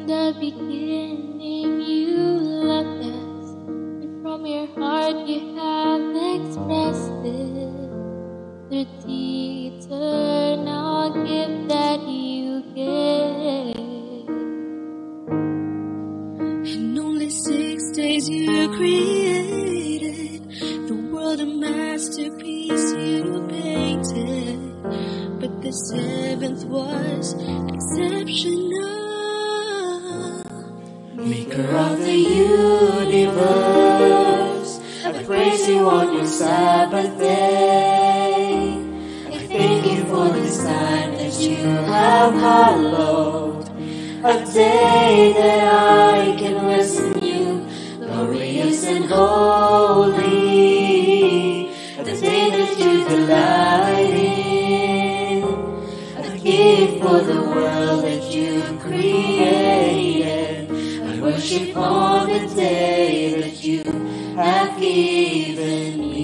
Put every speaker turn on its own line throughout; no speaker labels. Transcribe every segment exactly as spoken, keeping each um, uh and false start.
the beginning you loved us, and from your heart you have expressed it through the eternal gift that you gave. In only six days you created the world, a masterpiece you painted, but the seventh was exceptional. Maker of the universe, I praise you on your Sabbath day. I thank you for this time that you have hallowed, a day that I can rest in you, glorious and holy, the day that you delight in, a gift for the world that you created. I worship on the day that you have given me.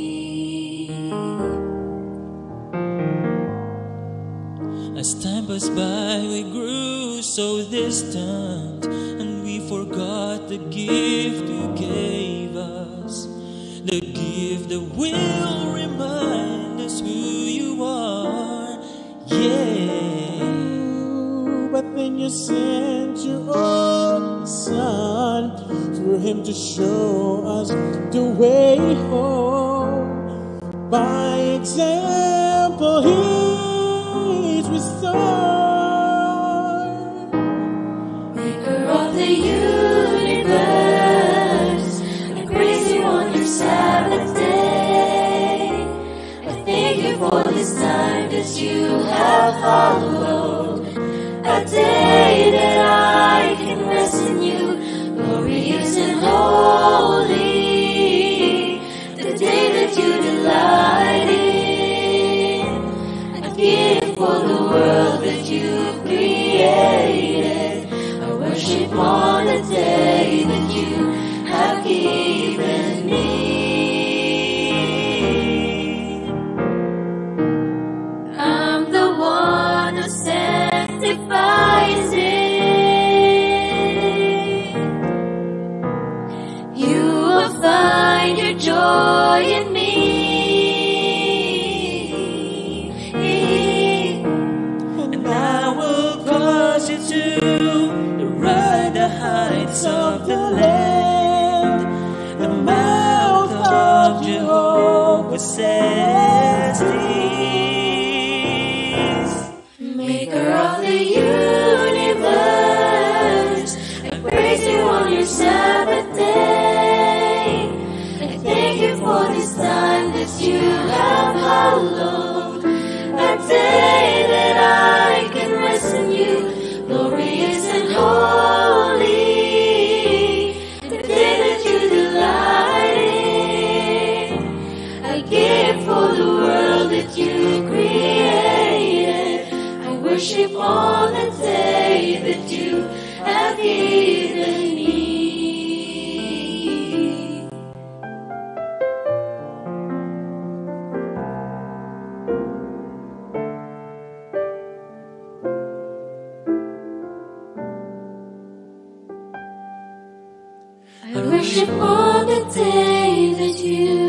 As time passed by, we grew so distant, and we forgot the gift you gave us, the gift that will remind us who you are. Yeah.
But then you sent your own Son for him to show us the way home. By example, he's restored.
Maker of the universe, I praise you on your Sabbath day. I thank you for this time that you have hallowed, a day that I can rest in you, glorious and holy, the day that you delight in, a gift for the world that you created. I worship on the day that you have given me. I'm the one who sanctifies it. You will find your joy in me.
And I will cause you to ride the heights of the land. The mouth of Jehovah says this.
Maker of the universe, I praise you on your Sabbath day. I thank you for this time that you have hallowed, a day that I can rest in you, glorious and holy, the day that you delight in, a gift for the world that you created. I worship on the day that you have given me. I worship on the day that you